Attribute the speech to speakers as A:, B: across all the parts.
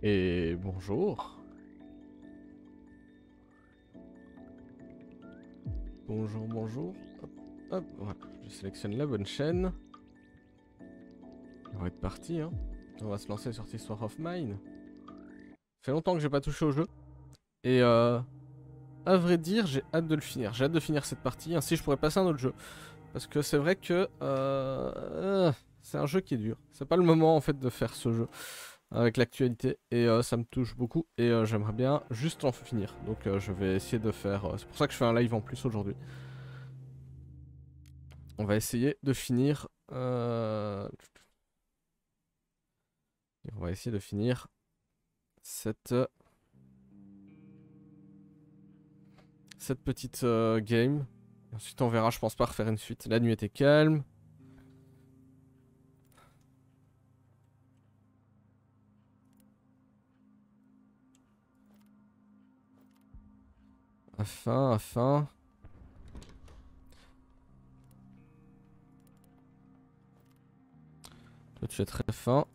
A: Et bonjour. Bonjour, bonjour. Hop, hop, voilà. Je sélectionne la bonne chaîne. On va être parti, hein. On va se lancer sur cette Histoire of Mine. Ça fait longtemps que j'ai pas touché au jeu. Et à vrai dire, j'ai hâte de le finir. J'ai hâte de finir cette partie, ainsi je pourrais passer à un autre jeu. Parce que c'est vrai que c'est un jeu qui est dur. C'est pas le moment en fait de faire ce jeu avec l'actualité. Et ça me touche beaucoup. Et j'aimerais bien juste en finir. Donc je vais essayer de faire... c'est pour ça que je fais un live en plus aujourd'hui. On va essayer de finir... on va essayer de finir cette petite game. Et ensuite on verra, je pense pas refaire une suite. La nuit était calme. Afin. Toi tu es très fin.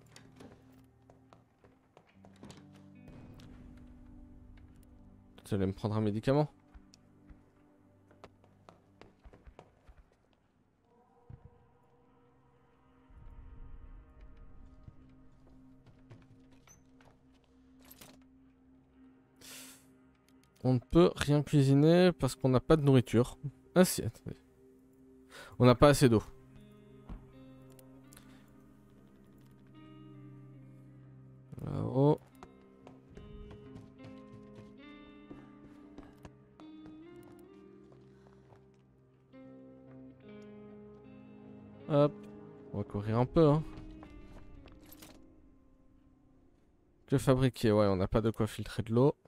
A: Tu allais me prendre un médicament? On ne peut rien cuisiner parce qu'on n'a pas de nourriture. Ah si, attendez. On n'a pas assez d'eau. Là-haut. Hop. On va courir un peu, hein. Que fabriquer? Ouais, on n'a pas de quoi filtrer de l'eau.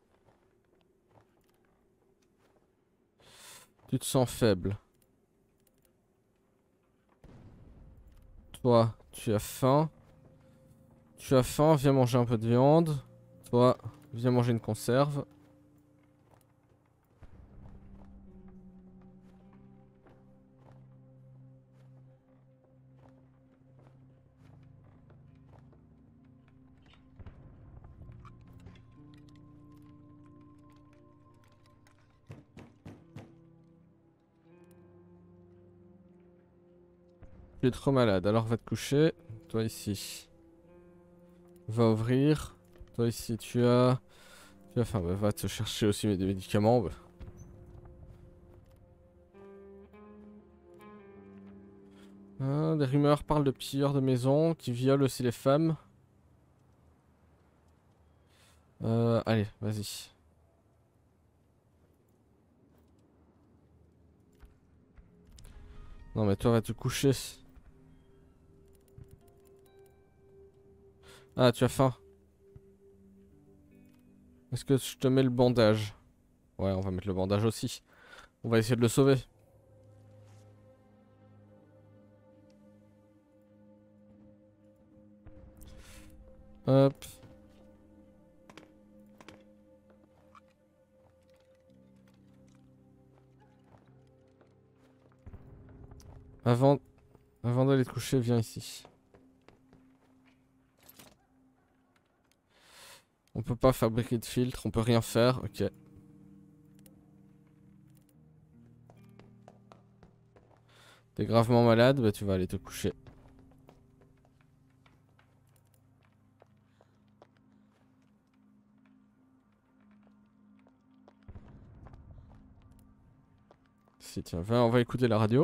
A: Tu te sens faible. Toi, tu as faim. Tu as faim, viens manger un peu de viande. Toi, viens manger une conserve. Tu es trop malade, alors va te coucher. Toi ici. Va ouvrir. Toi ici, tu as... Enfin, bah, va te chercher aussi des médicaments. Bah. Des rumeurs parlent de pilleurs de maison qui violent aussi les femmes. Allez, vas-y. Non mais toi va te coucher. Ah, tu as faim. Est-ce que je te mets le bandage? Ouais, on va mettre le bandage aussi. On va essayer de le sauver. Hop. Avant d'aller te coucher, viens ici. On peut pas fabriquer de filtre, on peut rien faire, ok. T'es gravement malade, bah tu vas aller te coucher. Si, tiens, viens, on va écouter la radio.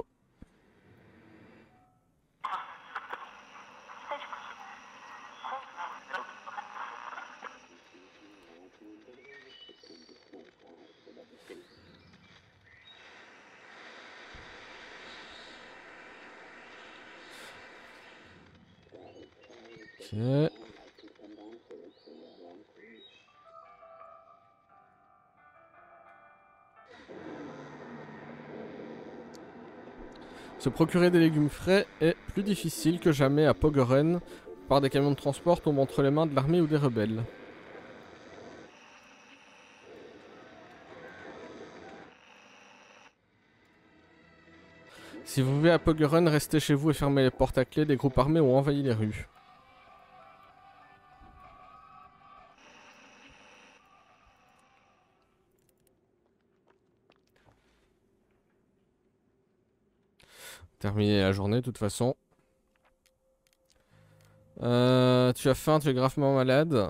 A: Ok. Se procurer des légumes frais est plus difficile que jamais à Pogeren par des camions de transport tombent entre les mains de l'armée ou des rebelles. Si vous vivez à Pogeren, restez chez vous et fermez les portes à clé, des groupes armés ont envahi les rues. Terminer la journée de toute façon. Tu as faim, tu es gravement malade.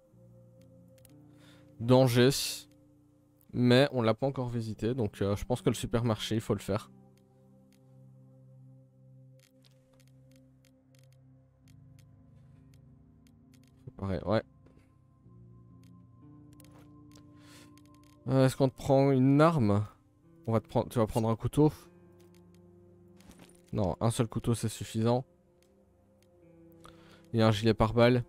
A: Danger. Mais on l'a pas encore visité, donc je pense que le supermarché, il faut le faire. Pareil, ouais. Est-ce qu'on te prend une arme? On va te prendre, tu vas prendre un couteau. Non, un seul couteau c'est suffisant. Et un gilet pare-balles.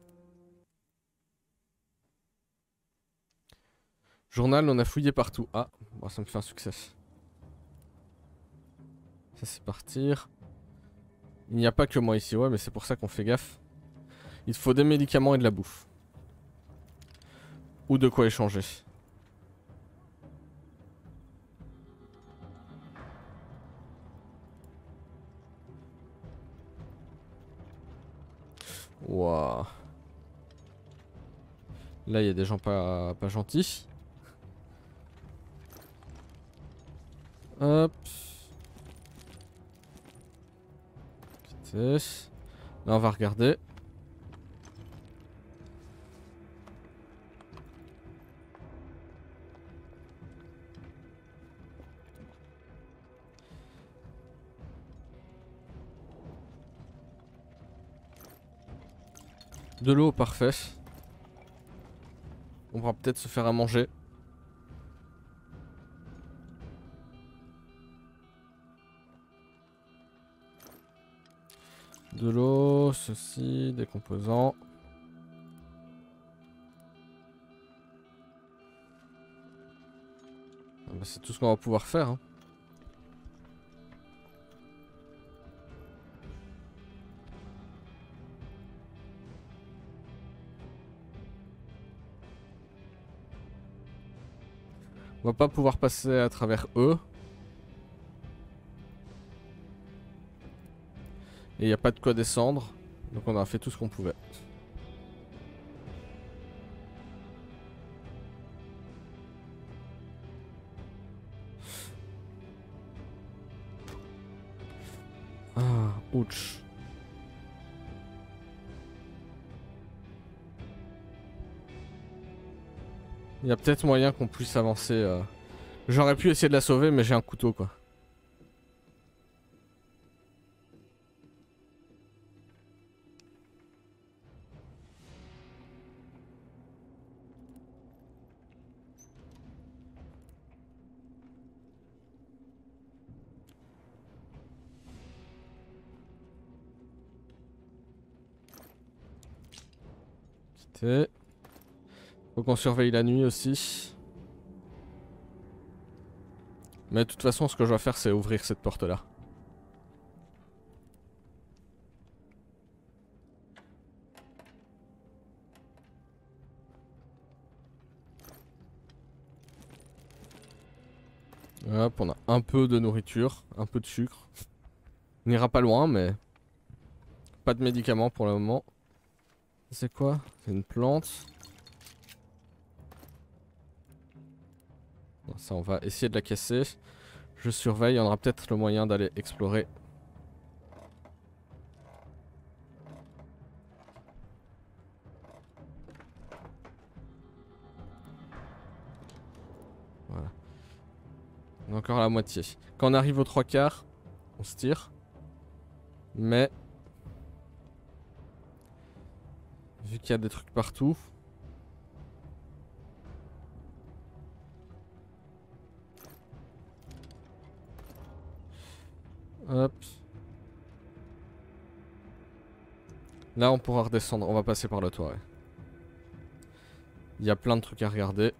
A: Journal, on a fouillé partout. Ah, bon, ça me fait un succès. Ça c'est partir. Il n'y a pas que moi ici, ouais, mais c'est pour ça qu'on fait gaffe. Il te faut des médicaments et de la bouffe. Ou de quoi échanger. Waouh. Là, il y a des gens pas gentils. Hop. Vitesse. Là, on va regarder. De l'eau, parfait. On va peut-être se faire à manger. De l'eau, ceci, des composants. Ah bah, c'est tout ce qu'on va pouvoir faire. Hein. On va pas pouvoir passer à travers eux. Et il n'y a pas de quoi descendre. Donc on a fait tout ce qu'on pouvait. Ah, ouch. Il y a peut-être moyen qu'on puisse avancer. J'aurais pu essayer de la sauver, mais j'ai un couteau quoi. Quitter. Faut qu'on surveille la nuit aussi. Mais de toute façon, ce que je dois faire, c'est ouvrir cette porte-là. Hop, on a un peu de nourriture, un peu de sucre. On n'ira pas loin, mais pas de médicaments pour le moment. C'est quoi? C'est une plante. Bon, ça, on va essayer de la casser. Je surveille, on aura peut-être le moyen d'aller explorer. Voilà. On est encore à la moitié. Quand on arrive aux 3/4, on se tire. Mais vu qu'il y a des trucs partout. Hop. Là on pourra redescendre, on va passer par le toit. Ouais. Il y a plein de trucs à regarder.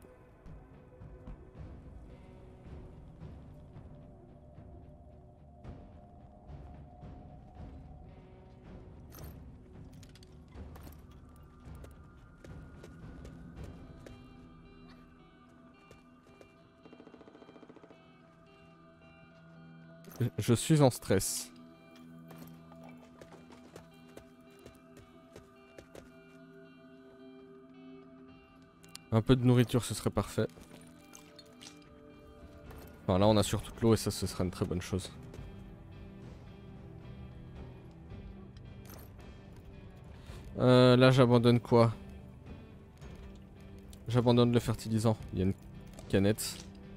A: Je suis en stress. Un peu de nourriture, ce serait parfait. Enfin là on a surtout de l'eau et ça ce serait une très bonne chose. Là j'abandonne quoi? J'abandonne le fertilisant. Il y a une canette.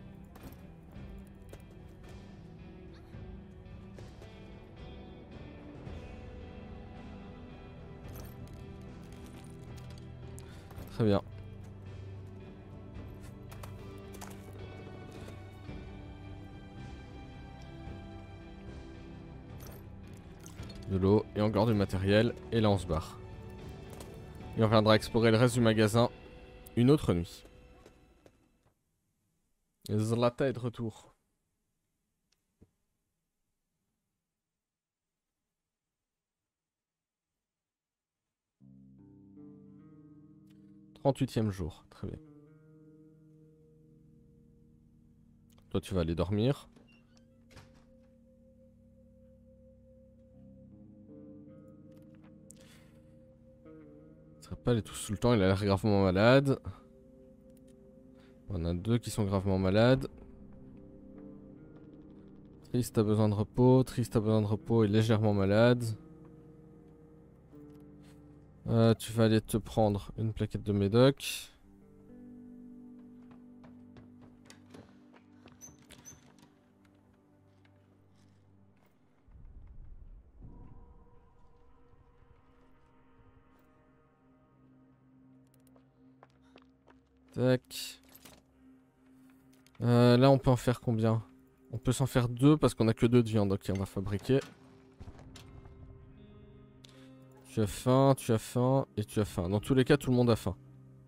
A: Très bien. De l'eau et encore du matériel. Et là on se barre. Et on viendra explorer le reste du magasin une autre nuit. Et Zlata est de retour. Trente-huitième jour, très bien. Toi tu vas aller dormir. Il serait pas aller tous tout le temps, il a l'air gravement malade. On a deux qui sont gravement malades. Triste a besoin de repos, Triste a besoin de repos et légèrement malade. Tu vas aller te prendre une plaquette de médoc. Tac. Là on peut en faire combien? On peut s'en faire deux parce qu'on a que deux de viande. Ok, on va fabriquer. Tu as faim, tu as faim et tu as faim. Dans tous les cas, tout le monde a faim.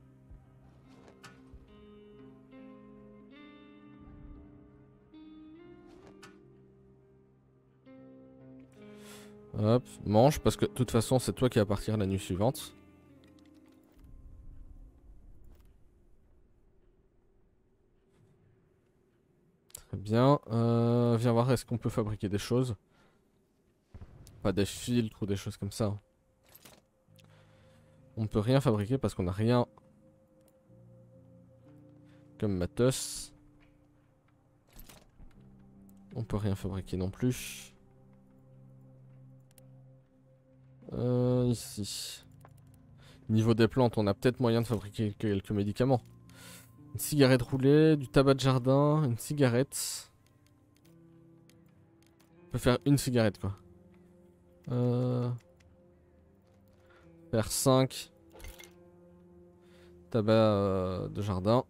A: Hop, mange parce que de toute façon c'est toi qui vas partir la nuit suivante. Très bien. Viens voir, est-ce qu'on peut fabriquer des choses? Pas des filtres ou des choses comme ça. On ne peut rien fabriquer parce qu'on n'a rien comme matos. On peut rien fabriquer non plus. Ici. Niveau des plantes, on a peut-être moyen de fabriquer quelques médicaments. Une cigarette roulée, du tabac de jardin, une cigarette. On peut faire une cigarette quoi. Faire 5 tabac de jardin.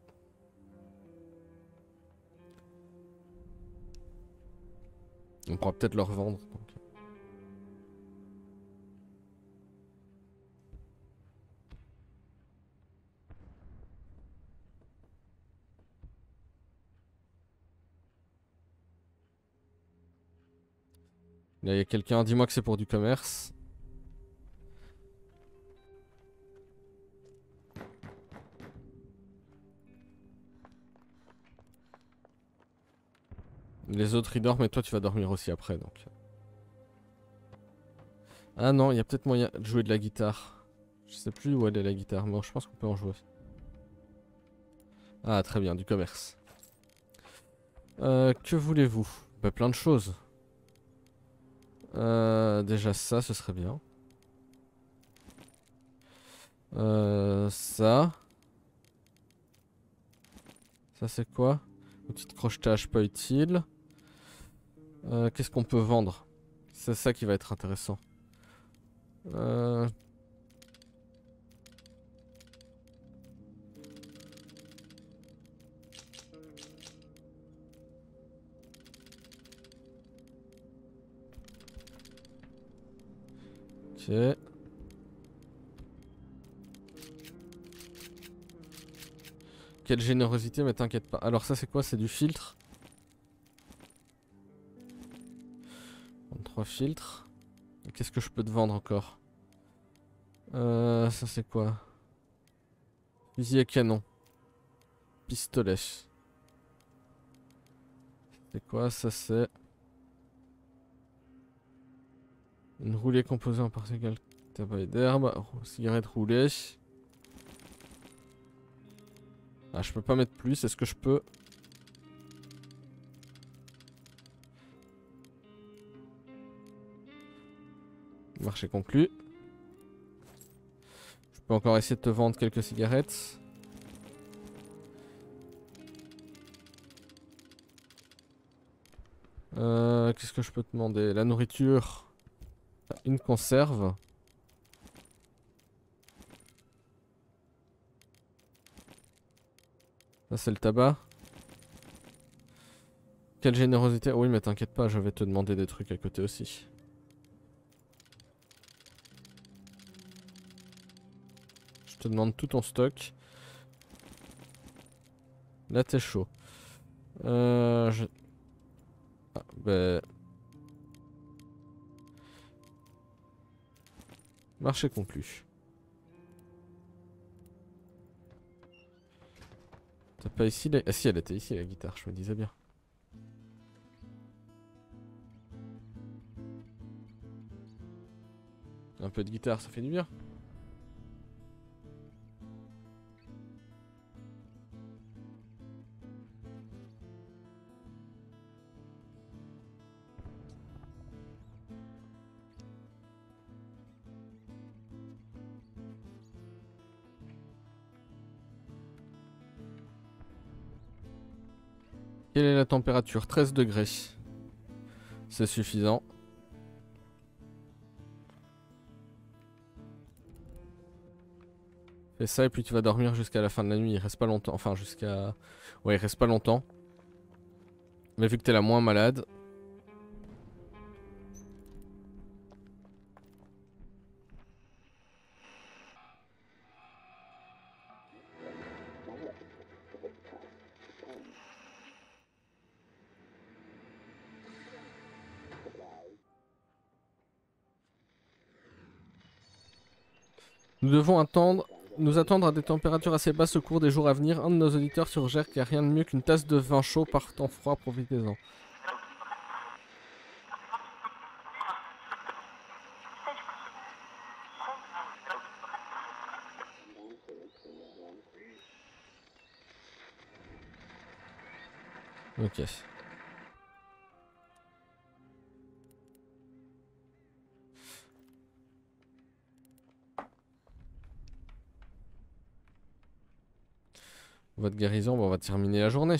A: On pourra peut-être le revendre. Donc. Là, il y a quelqu'un, dis-moi que c'est pour du commerce. Les autres ils dorment, mais toi tu vas dormir aussi après donc. Ah non, il y a peut-être moyen de jouer de la guitare. Je sais plus où elle est la guitare, mais je pense qu'on peut en jouer. Ah très bien, du commerce. Que voulez-vous? Bah, plein de choses. Déjà ça, ce serait bien. Ça. Ça c'est quoi? Outil de crochetage pas utile. Qu'est-ce qu'on peut vendre? C'est ça qui va être intéressant. Ok. Quelle générosité, mais t'inquiète pas. Alors ça c'est quoi? C'est du filtre. 3 filtres. Qu'est-ce que je peux te vendre encore? Ça c'est quoi? Fusil à canon. Pistolet. C'est quoi? Ça c'est... Une roulée composée en particules tabac d'herbe. Cigarette roulée. Ah, je peux pas mettre plus. Est-ce que je peux? Marché conclu. peux encore essayer de te vendre quelques cigarettes. Qu'est-ce que je peux te demander? La nourriture. Une conserve. Ça c'est le tabac. Quelle générosité. Oui mais t'inquiète pas, je vais te demander des trucs à côté aussi. Je te demande tout ton stock. Là t'es chaud. Je... Ah, bah... Marché conclu. T'as pas ici la... Ah si, elle était ici la guitare, je me disais bien. Un peu de guitare, ça fait du bien. Quelle est la température? 13 degrés. C'est suffisant. Fais ça et puis tu vas dormir jusqu'à la fin de la nuit. Il reste pas longtemps. Enfin, jusqu'à... Ouais, il reste pas longtemps. Mais vu que t'es la moins malade... Nous devons nous attendre à des températures assez basses au cours des jours à venir. Un de nos auditeurs suggère qu'il n'y a rien de mieux qu'une tasse de vin chaud par temps froid, profitez-en. Ok. Votre guérison, bon, on va terminer la journée.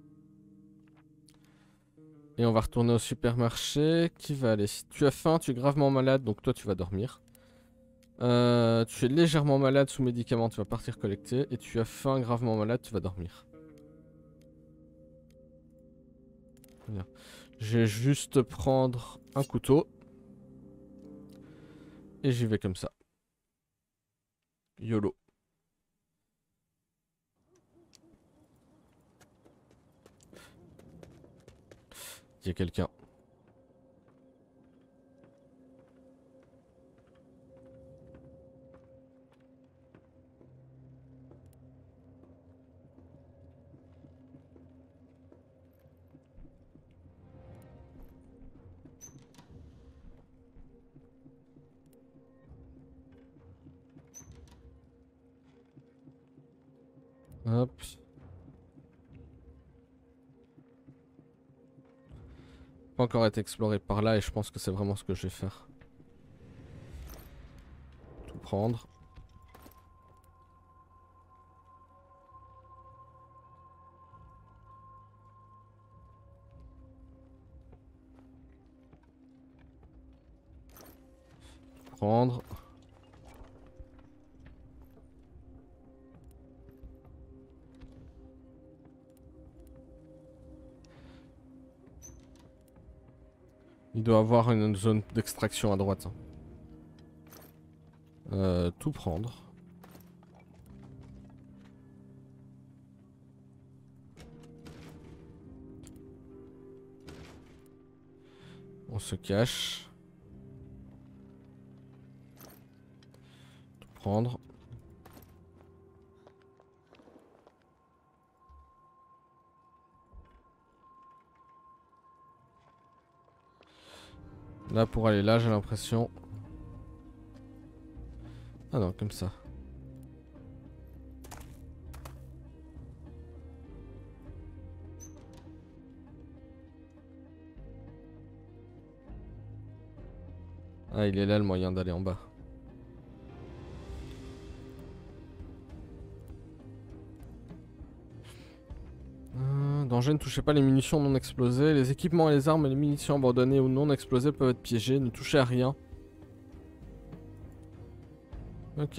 A: Et on va retourner au supermarché. Qui va aller? Tu as faim, tu es gravement malade, donc toi tu vas dormir. Tu es légèrement malade sous médicaments, tu vas partir collecter. Et tu as faim, gravement malade, tu vas dormir. Bien. Je vais juste prendre un couteau. Et j'y vais comme ça. YOLO. Il y a quelqu'un. Hop. Pas encore été exploré par là et je pense que c'est vraiment ce que je vais faire. Tout prendre. Tout prendre. Il doit avoir une zone d'extraction à droite. Tout prendre. On se cache. Tout prendre. Là pour aller là j'ai l'impression. Ah non comme ça. Ah il est là le moyen d'aller en bas. danger, ne touchez pas les munitions non explosées. Les équipements et les armes et les munitions abandonnées ou non explosées peuvent être piégés. Ne touchez à rien. Ok.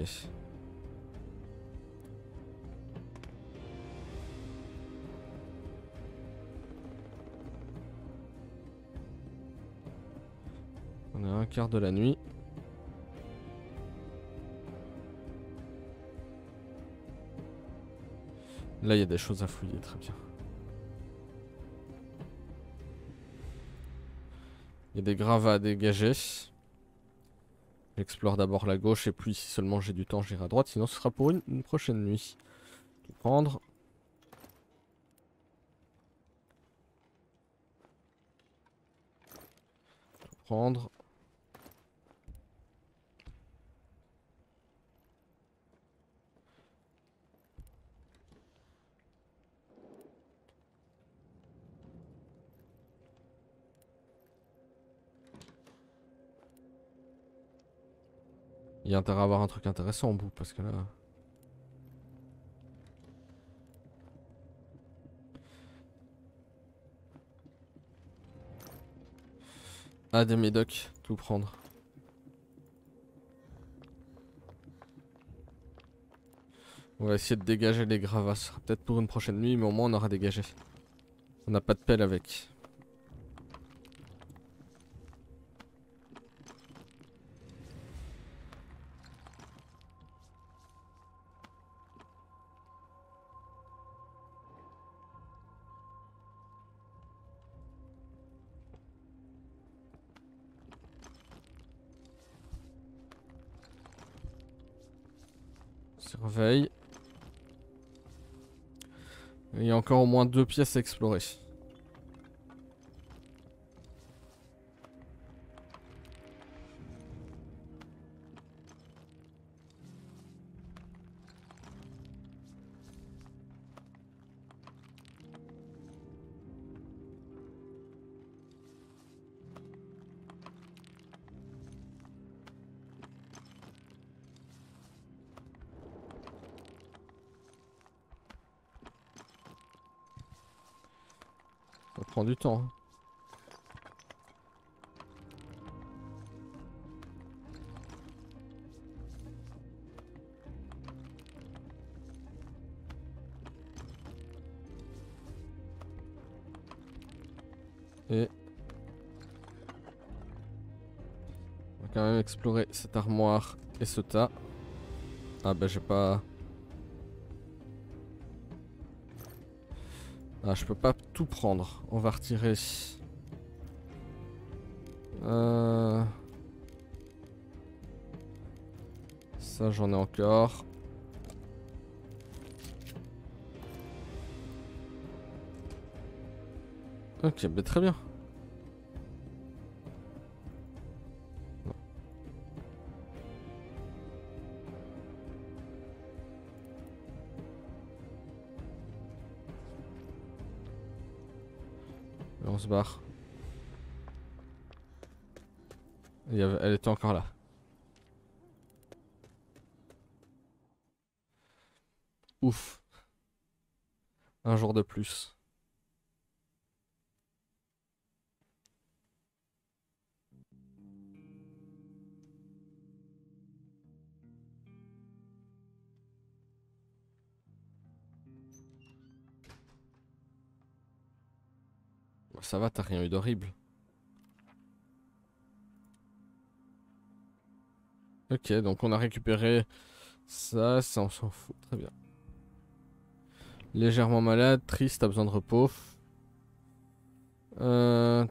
A: On est à un quart de la nuit. Là, il y a des choses à fouiller, très bien. Il y a des gravats à dégager. J'explore d'abord la gauche et puis si seulement j'ai du temps, j'irai à droite. Sinon, ce sera pour une prochaine nuit. Tout prendre. Tout prendre. Il y a intérêt à avoir un truc intéressant en bout parce que là... Ah, des médocs, tout prendre. On va essayer de dégager les gravats. Ce sera peut-être pour une prochaine nuit, mais au moins on aura dégagé. On n'a pas de pelle avec. Surveille. Il y a encore au moins 2 pièces à explorer. Ça prend du temps. Hein. Et... on va quand même explorer cette armoire et ce tas. Ah bah j'ai pas... Ah, je peux pas tout prendre. On va retirer... Ça j'en ai encore. Ok, bah très bien. Et on se barre. Elle était encore là. Ouf. Un jour de plus. Ça va, t'as rien eu d'horrible. Ok, donc on a récupéré ça, on s'en fout. Très bien. Légèrement malade, triste, t'as besoin de repos. Euh...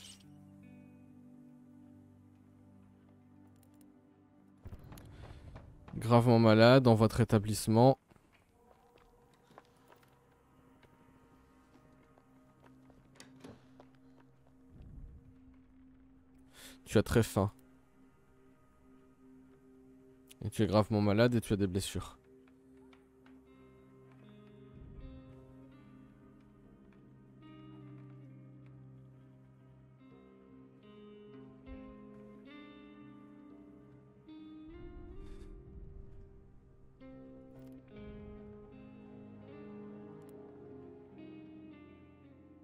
A: Gravement malade, dans votre établissement. Tu as très faim. Et tu es gravement malade et tu as des blessures.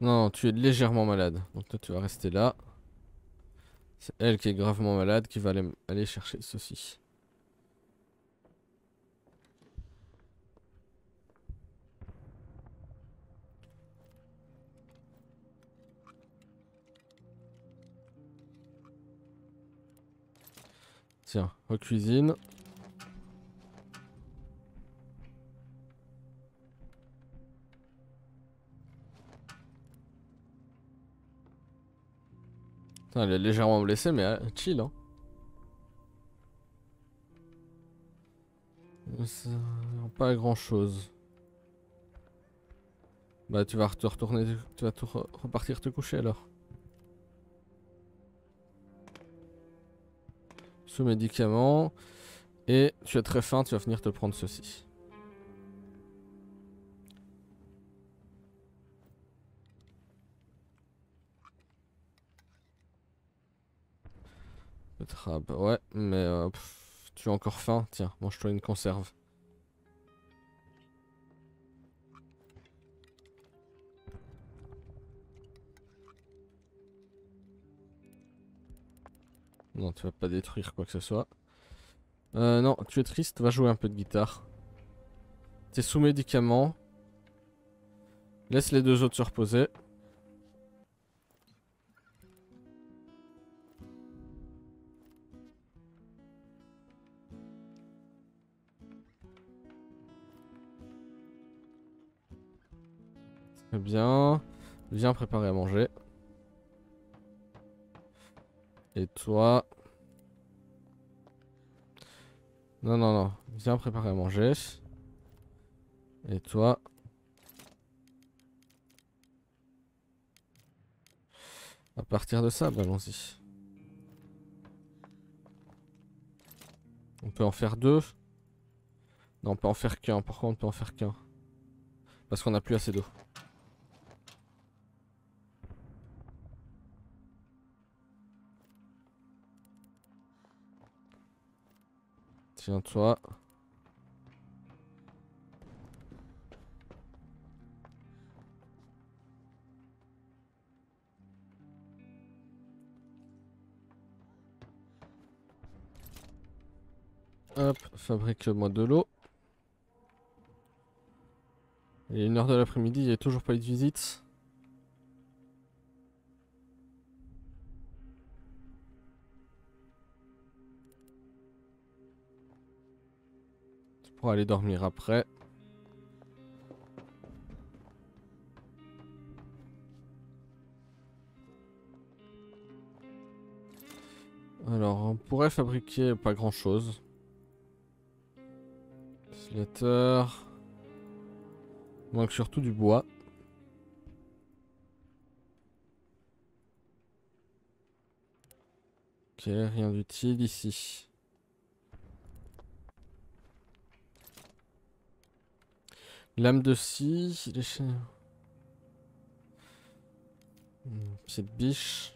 A: Non, tu es légèrement malade. Donc toi tu vas rester là. C'est elle qui est gravement malade qui va aller chercher ceci. Tiens, recuisine. Putain, elle est légèrement blessée, mais chill, hein. Ça, pas grand chose. Bah, tu vas te retourner, tu vas repartir te coucher alors. Sous médicaments. Et tu as très faim, tu vas venir te prendre ceci. Betterave, ouais, mais tu as encore faim. Tiens, mange-toi une conserve. Non, tu vas pas détruire quoi que ce soit. Non, tu es triste, va jouer un peu de guitare. T'es sous médicaments. Laisse les deux autres se reposer. Très bien. Viens préparer à manger. Et toi... Non, non, non. Viens préparer à manger. Et toi... À partir de ça, bah, allons-y. On peut en faire deux. Non, on peut en faire qu'un. Pourquoi on peut en faire qu'un? Parce qu'on n'a plus assez d'eau. Tiens-toi. Hop, fabrique-moi de l'eau. Il est 1h de l'après-midi, il n'y a toujours pas eu de visite. Tu pourras aller dormir après. Alors, on pourrait fabriquer pas grand chose. Ventilateur. Manque surtout du bois. Ok, rien d'utile ici. Lame de scie. Pied de biche.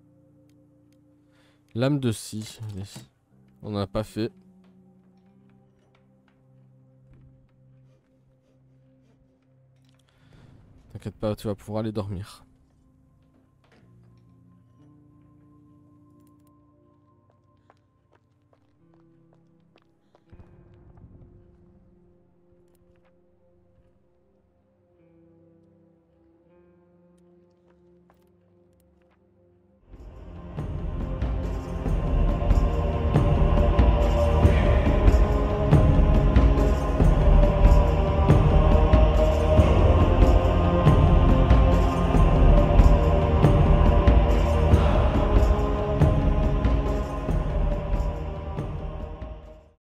A: Lame de scie. Allez. On n'a pas fait. T'inquiète pas, tu vas pouvoir aller dormir.